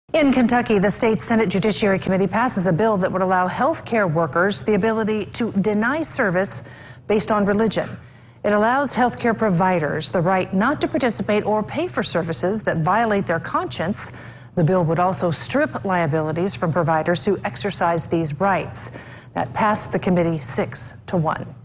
In Kentucky, the state Senate Judiciary Committee passes a bill that would allow health care workers the ability to deny service based on religion. It allows health care providers the right not to participate or pay for services that violate their conscience. The bill would also strip liabilities from providers who exercise these rights. That passed the committee 6-1.